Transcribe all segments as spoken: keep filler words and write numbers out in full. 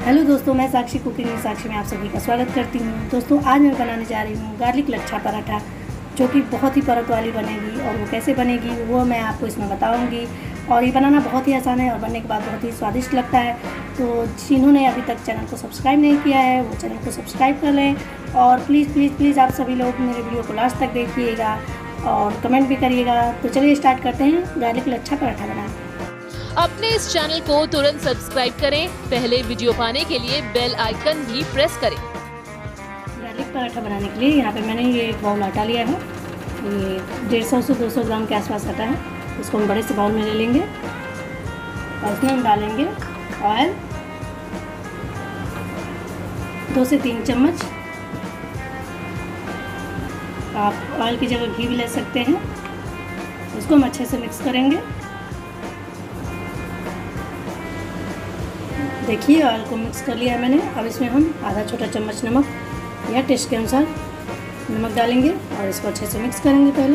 Hello दोस्तों, मैं साक्षी cooking में साक्षी में आप सभी का स्वागत करती हूँ। दोस्तों, आज मैं बनाने जा रही हूँ गार्लिक लच्छा पराठा, जो कि बहुत ही परत वाली बनेगी। और वो कैसे बनेगी वो मैं आपको इसमें बताऊँगी। और ये बनाना बहुत ही आसान है और बनने के बाद बहुत ही स्वादिष्ट लगता है। तो जिन्होंने अभी तक चैनल को सब्सक्राइब नहीं किया है वो चैनल को सब्सक्राइब कर लें। और प्लीज़ प्लीज़ प्लीज़ आप सभी लोग मेरे वीडियो को लास्ट तक देखिएगा और कमेंट भी करिएगा। तो चलिए स्टार्ट करते हैं गार्लिक लच्छा पराठा बनाना। अपने इस चैनल को तुरंत सब्सक्राइब करें। पहले वीडियो पाने के लिए बेल आइकन भी प्रेस करें। गार्लिक पराठा बनाने के लिए यहाँ पे मैंने ये एक बाउल आटा लिया है। ये डेढ़ सौ से दो सौ ग्राम के आसपास आटा है। इसको हम बड़े से बाउल में ले लेंगे और इसमें हम डालेंगे ऑयल दो से तीन चम्मच। आप ऑयल की जगह घी भी ले सकते हैं। इसको हम अच्छे से मिक्स करेंगे। देखिए ऑयल को मिक्स कर लिया है मैंने। अब इसमें हम आधा छोटा चम्मच नमक या टेस्ट के अनुसार नमक डालेंगे और इसको अच्छे से मिक्स करेंगे। पहले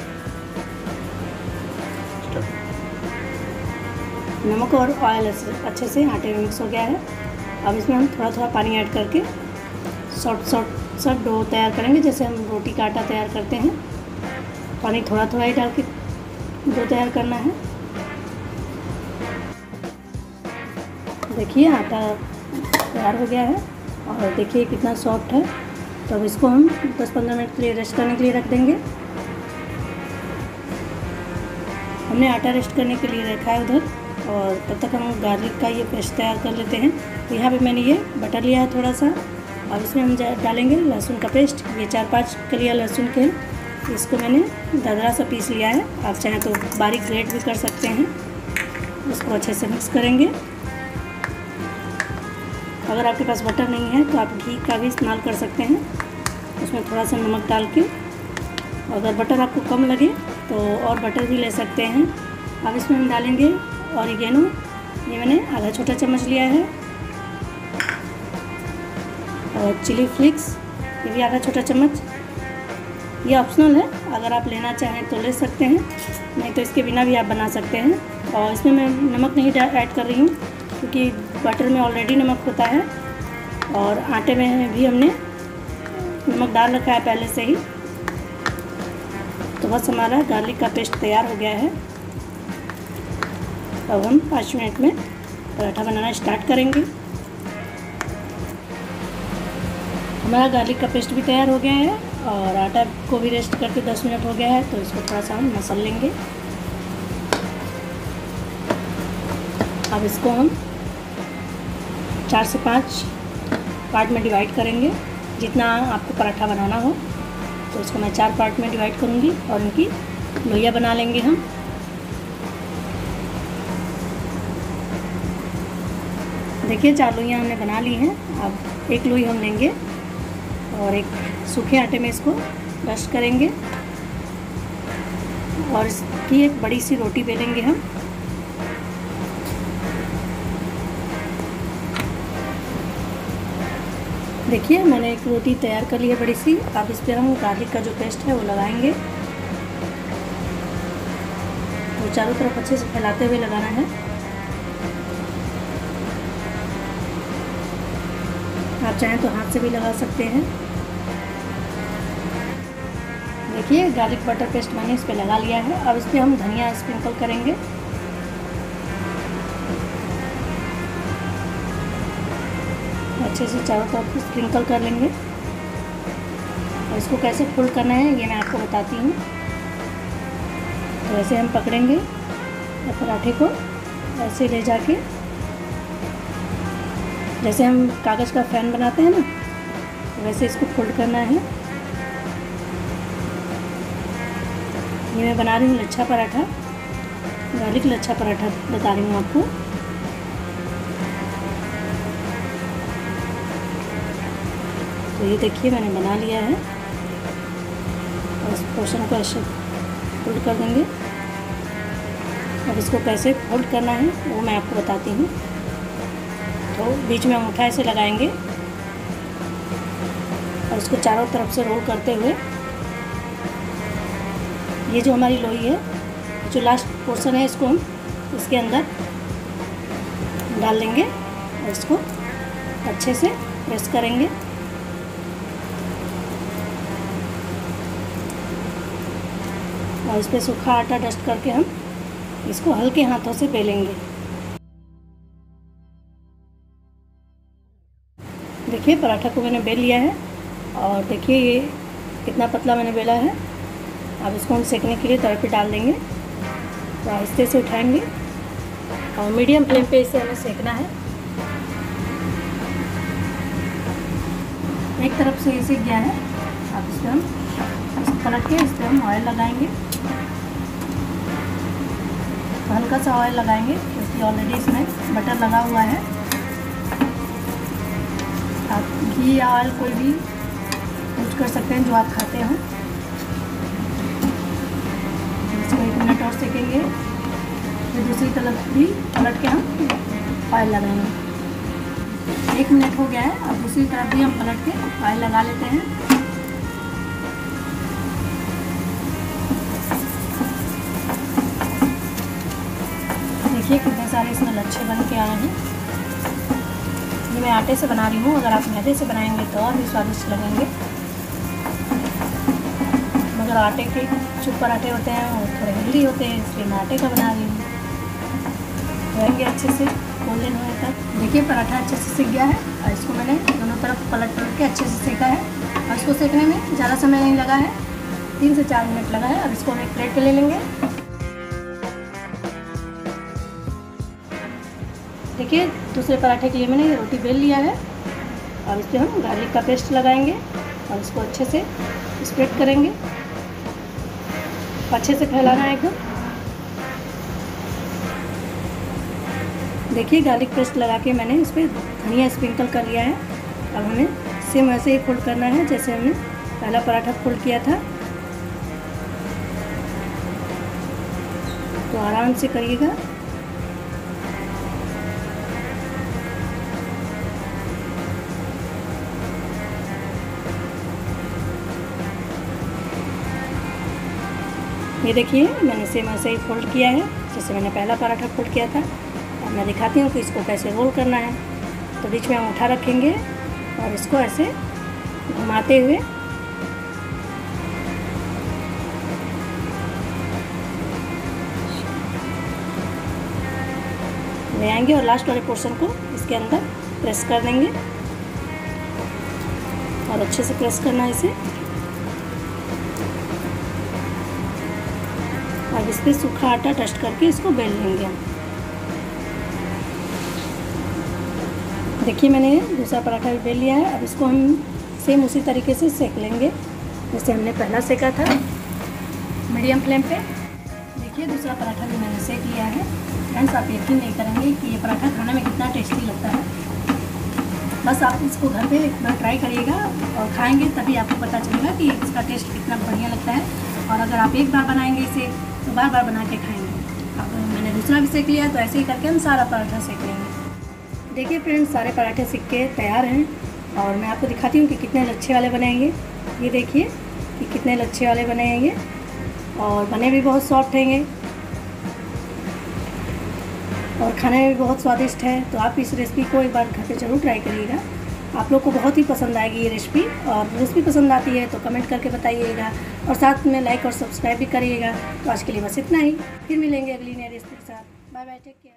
नमक और ऑयल अच्छे से आटे में मिक्स हो गया है। अब इसमें हम थोड़ा थोड़ा पानी ऐड करके सॉफ्ट सॉफ्ट सा डो तैयार करेंगे, जैसे हम रोटी का आटा तैयार करते हैं। पानी थोड़ा थोड़ा ही डाल के डो तैयार करना है। देखिए आटा तैयार हो गया है और देखिए कितना सॉफ्ट है। तो अब इसको हम दस पंद्रह मिनट के लिए रेस्ट करने के लिए रख देंगे। हमने आटा रेस्ट करने के लिए रखा है उधर, और तब तक हम गार्लिक का ये पेस्ट तैयार कर लेते हैं। तो यहाँ पे मैंने ये बटर लिया है थोड़ा सा। अब इसमें हम डालेंगे लहसुन का पेस्ट। ये चार पाँच कलियाँ लहसुन के हैं। इसको मैंने दरदरा सा पीस लिया है। आप चाहें तो बारीक ग्रेट भी कर सकते हैं। इसको अच्छे से मिक्स करेंगे। अगर आपके पास बटर नहीं है तो आप घी का भी इस्तेमाल कर सकते हैं। उसमें थोड़ा सा नमक डाल के, अगर बटर आपको कम लगे तो और बटर भी ले सकते हैं। अब इसमें हम डालेंगे ऑरिगेनो। ये मैंने आधा छोटा चम्मच लिया है। और चिली फ्लेक्स, ये भी आधा छोटा चम्मच। ये ऑप्शनल है, अगर आप लेना चाहें तो ले सकते हैं, नहीं तो इसके बिना भी आप बना सकते हैं। और इसमें मैं नमक नहीं ऐड कर रही हूँ क्योंकि बटर में ऑलरेडी नमक होता है और आटे में भी हमने नमक डाल रखा है पहले से ही। तो बस हमारा गार्लिक का पेस्ट तैयार हो गया है। अब हम पाँच मिनट में पराठा बनाना स्टार्ट करेंगे। हमारा गार्लिक का पेस्ट भी तैयार हो गया है और आटा को भी रेस्ट करके दस मिनट हो गया है। तो इसको थोड़ा सा हम मसल लेंगे। अब इसको हम चार से पाँच पार्ट में डिवाइड करेंगे। जितना आपको पराठा बनाना हो तो इसको मैं चार पार्ट में डिवाइड करूँगी और इनकी लोइयाँ बना लेंगे हम। देखिए चार लोइयाँ हमने बना ली हैं। अब एक लोई हम लेंगे और एक सूखे आटे में इसको रस्ट करेंगे और इसकी एक बड़ी सी रोटी बेलेंगे हम। देखिए मैंने एक रोटी तैयार कर ली है बड़ी सी। अब इस पर हम गार्लिक का जो पेस्ट है वो लगाएंगे। तो चारों तरफ अच्छे से फैलाते हुए लगाना है। आप चाहें तो हाथ से भी लगा सकते हैं। देखिए गार्लिक बटर पेस्ट मैंने इस पर लगा लिया है। अब इस पर हम धनिया स्प्रिंकल करेंगे। अच्छे से चारों तरफ स्प्रिंकल कर लेंगे। और इसको कैसे फोल्ड करना है ये मैं आपको बताती हूँ। तो ऐसे हम पकड़ेंगे पराठे को, ऐसे ले जाके जैसे हम कागज़ का फैन बनाते हैं ना, वैसे इसको फोल्ड करना है। ये मैं बना रही हूँ लच्छा पराठा, गार्लिक लच्छा पराठा बता रही हूँ आपको। तो ये देखिए मैंने बना लिया है और इस पोर्शन को ऐसे फोल्ड कर देंगे। अब इसको कैसे फोल्ड करना है वो मैं आपको बताती हूँ। तो बीच में अंगूठा ऐसे लगाएंगे और इसको चारों तरफ से रोल करते हुए ये जो हमारी लोई है, जो लास्ट पोर्शन है, इसको हम इसके अंदर डाल देंगे और इसको अच्छे से प्रेस करेंगे। और इस पर सूखा आटा डस्ट करके हम इसको हल्के हाथों से बेलेंगे। देखिए पराठा को मैंने बेल लिया है और देखिए ये कितना पतला मैंने बेला है। अब इसको हम सेकने के लिए तवे पे डाल देंगे। तो आहिस्ते से उठाएंगे और मीडियम फ्लेम पे इसे हमें सेकना है। एक तरफ से ये सीख गया है। अब इस पर हम इसको पलट के इस पर हम ऑयल लगाएंगे। तो हल्का सा ऑयल लगाएंगे क्योंकि ऑलरेडी इसमें बटर लगा हुआ है। आप घी या ऑयल कोई भी यूज कर सकते हैं जो आप खाते हो। इसको एक मिनट और सेकेंगे। फिर दूसरी तरफ भी पलट के हम ऑयल लगाएंगे। एक मिनट हो गया है। अब दूसरी तरफ भी हम पलट के ऑयल लगा लेते हैं। देखिए कितने सारे इसमें लच्छे बन के आए हैं। ये मैं आटे से बना रही हूँ। अगर आप मैदे से बनाएंगे तो और भी स्वादिष्ट लगेंगे। मगर आटे के जो पराठे होते हैं वो थोड़े हेल्दी होते हैं, इसलिए मैं आटे का बना रही हूँ। रहेंगे अच्छे से गोल्डन होने तक। देखिए पराठा अच्छे से सीख गया है और इसको मैंने दोनों तरफ पलट पलट के अच्छे से सेका है। और इसको सेकने में ज़्यादा समय नहीं लगा है, तीन से चार मिनट लगा है। अब इसको हम एक प्लेट पे ले लेंगे। देखिए दूसरे पराठे के लिए मैंने ये रोटी बेल लिया है और इस पर हम गार्लिक का पेस्ट लगाएंगे और इसको अच्छे से स्प्रेड करेंगे। अच्छे से फैलाना है एकदम। देखिए गार्लिक पेस्ट लगा के मैंने इस पर धनिया स्प्रिंकल कर लिया है। अब हमें सेम ऐसे ही फोल्ड करना है जैसे हमने पहला पराठा फोल्ड किया था। तो आराम से करिएगा। ये देखिए मैंने सेम ऐसे ही फोल्ड किया है जैसे मैंने पहला पराठा फोल्ड किया था। अब मैं दिखाती हूँ कि इसको कैसे रोल करना है। तो बीच में हम उठा रखेंगे और इसको ऐसे घुमाते हुए ले आएंगे और लास्ट वाले पोर्शन को इसके अंदर प्रेस कर देंगे और अच्छे से प्रेस करना है इसे। अब इस पर सूखा आटा डस्ट करके इसको बेल लेंगे हम। देखिए मैंने दूसरा पराठा भी बेल लिया है। अब इसको हम सेम उसी तरीके से सेक लेंगे जैसे हमने पहला सेका था, मीडियम फ्लेम पे। देखिए दूसरा पराठा भी मैंने सेक लिया है। फ्रेंड्स आप यकीन नहीं करेंगे कि ये पराठा खाने में कितना टेस्टी लगता है। बस आप इसको घर पे एक बार ट्राई करिएगा और खाएंगे तभी आपको पता चलेगा कि इसका टेस्ट कितना बढ़िया लगता है। और अगर आप एक बार बनाएंगे इसे तो बार बार बना के खाएंगे। अब मैंने दूसरा भी सेक लिया तो ऐसे ही करके हम सारा पराठा सेक लेंगे। देखिए फ्रेंड्स सारे पराठे सेक के तैयार हैं और मैं आपको दिखाती हूँ कि कितने लच्छे वाले बनेंगे। ये देखिए कि कितने लच्छे वाले बने हैं ये और बने भी बहुत सॉफ्ट हैंगे और खाने में भी बहुत स्वादिष्ट है। तो आप इस रेसिपी को एक बार घर पे ज़रूर ट्राई करिएगा। आप लोग को बहुत ही पसंद आएगी ये रेसिपी। और रेसिपी पसंद आती है तो कमेंट करके बताइएगा और साथ में लाइक और सब्सक्राइब भी करिएगा। तो आज के लिए बस इतना ही। फिर मिलेंगे अगली नई रेसिपी के साथ। Bye bye, take care.